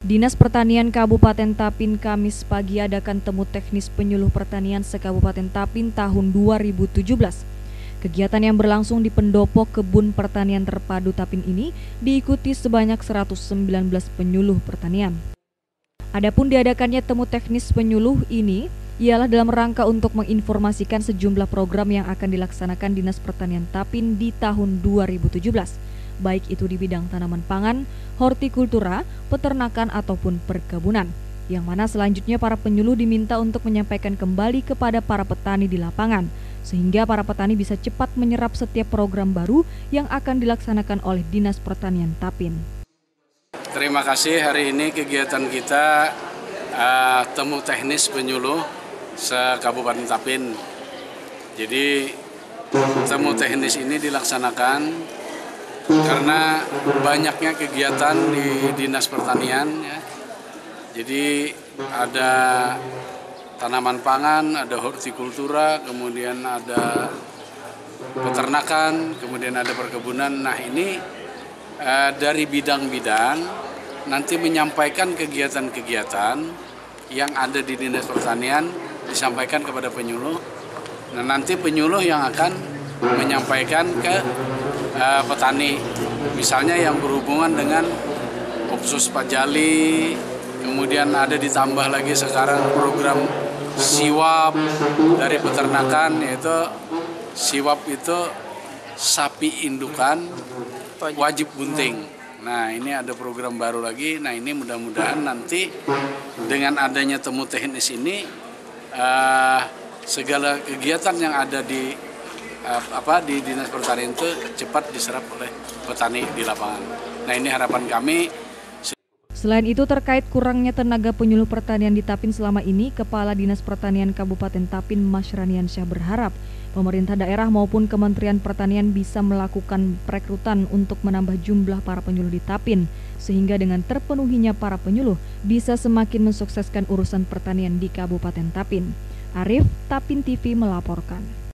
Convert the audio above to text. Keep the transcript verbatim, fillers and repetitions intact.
Dinas Pertanian Kabupaten Tapin Kamis pagi adakan temu teknis penyuluh pertanian se-Kabupaten Tapin tahun dua ribu tujuh belas. Kegiatan yang berlangsung di pendopo Kebun Pertanian Terpadu Tapin ini diikuti sebanyak seratus sembilan belas penyuluh pertanian. Adapun diadakannya temu teknis penyuluh ini ialah dalam rangka untuk menginformasikan sejumlah program yang akan dilaksanakan Dinas Pertanian Tapin di tahun dua ribu tujuh belas. Baik itu di bidang tanaman pangan, hortikultura, peternakan ataupun perkebunan, yang mana selanjutnya para penyuluh diminta untuk menyampaikan kembali kepada para petani di lapangan, sehingga para petani bisa cepat menyerap setiap program baru yang akan dilaksanakan oleh Dinas Pertanian Tapin. Terima kasih, hari ini kegiatan kita uh, temu teknis penyuluh se-Kabupaten Tapin. Jadi temu teknis ini dilaksanakan karena banyaknya kegiatan di Dinas Pertanian, ya. Jadi ada tanaman pangan, ada hortikultura, kemudian ada peternakan, kemudian ada perkebunan. Nah ini eh, dari bidang-bidang nanti menyampaikan kegiatan-kegiatan yang ada di Dinas Pertanian disampaikan kepada penyuluh. Nah nanti penyuluh yang akan menyampaikan ke Uh, petani, misalnya yang berhubungan dengan Opsus Pajali, kemudian ada ditambah lagi sekarang program siwap dari peternakan, yaitu siwap itu sapi indukan wajib bunting. Nah ini ada program baru lagi. Nah ini mudah-mudahan nanti dengan adanya temu teknis ini uh, segala kegiatan yang ada di apa di Dinas Pertanian itu cepat diserap oleh petani di lapangan. Nah ini harapan kami. Selain itu terkait kurangnya tenaga penyuluh pertanian di Tapin selama ini, Kepala Dinas Pertanian Kabupaten Tapin Mas Raniansyah berharap pemerintah daerah maupun Kementerian Pertanian bisa melakukan perekrutan untuk menambah jumlah para penyuluh di Tapin, sehingga dengan terpenuhinya para penyuluh bisa semakin mensukseskan urusan pertanian di Kabupaten Tapin. Arif, Tapin T V melaporkan.